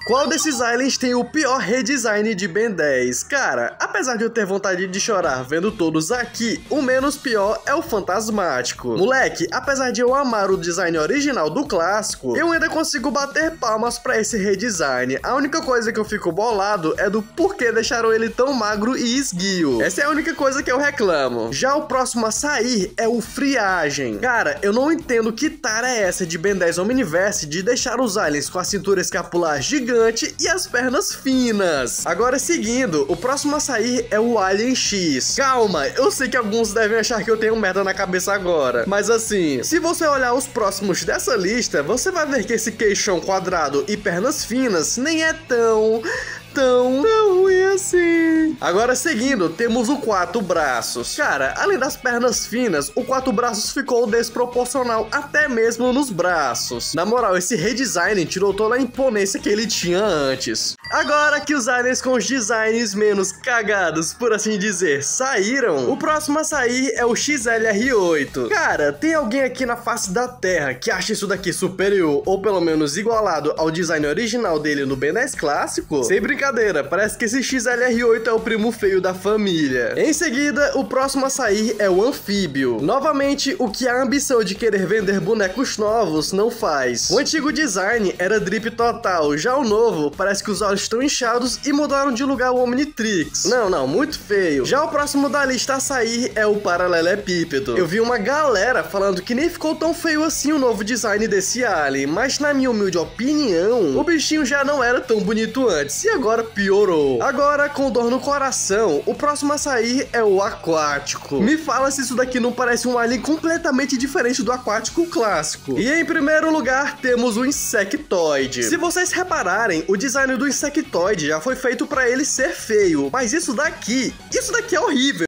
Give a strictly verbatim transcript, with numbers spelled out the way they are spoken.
Qual desses aliens tem o pior redesign de Ben dez? Cara, apesar de eu ter vontade de chorar vendo todos aqui, o menos pior é o fantasmático. Moleque, apesar de eu amar o design original do clássico, eu ainda consigo bater palmas pra esse redesign. A única coisa que eu fico bolado é do porquê deixaram ele tão magro e esguio. Essa é a única coisa que eu reclamo. Já o próximo a sair é o Friagem. Cara, eu não entendo que tara é essa de Ben dez Omniverse de deixar os aliens com a cintura escapular gigante e as pernas finas. Agora seguindo, o próximo a sair é o Alien X. Calma, eu sei que alguns devem achar que eu tenho merda na cabeça agora, mas assim, se você olhar os próximos dessa lista, você vai ver que esse queixão quadrado e pernas finas nem é tão... tão, tão ruim assim. Agora seguindo, temos o quatro braços. Cara, além das pernas finas, o quatro braços ficou desproporcional até mesmo nos braços. Na moral, esse redesign tirou toda a imponência que ele tinha antes. Agora que os aliens com os designs menos cagados, por assim dizer, saíram, o próximo a sair é o X L R oito. Cara, tem alguém aqui na face da Terra que acha isso daqui superior ou pelo menos igualado ao design original dele no Ben dez clássico? Sem brincadeira, parece que esse X L R oito é o primo feio da família. Em seguida, o próximo a sair é o Anfíbio. Novamente, o que a ambição de querer vender bonecos novos não faz. O antigo design era drip total, já o novo parece que os olhos estão inchados e mudaram de lugar o Omnitrix. Não, não, muito feio. Já o próximo da lista a sair é o Paralelepípedo. Eu vi uma galera falando que nem ficou tão feio assim o novo design desse alien, mas na minha humilde opinião, o bichinho já não era tão bonito antes e agora piorou. Agora, com dor no coração, o próximo a sair é o Aquático. Me fala se isso daqui não parece um alien completamente diferente do Aquático clássico. E em primeiro lugar, temos o Insectoide. Se vocês repararem, o design do Insectoide já foi feito pra ele ser feio, mas isso daqui, isso daqui é horrível.